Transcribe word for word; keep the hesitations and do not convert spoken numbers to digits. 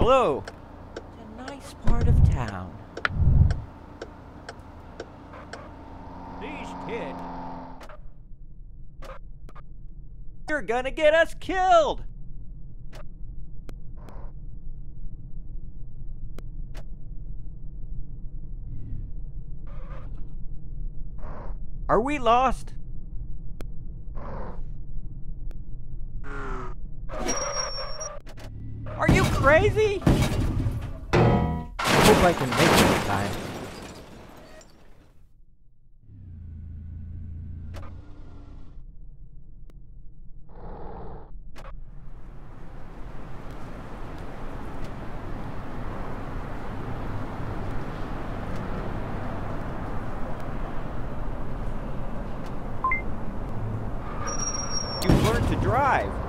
Hello. It's a nice part of town. These kids. You're gonna get us killed! Are we lost? Are you crazy? Hope I can make it in time. You learned to drive.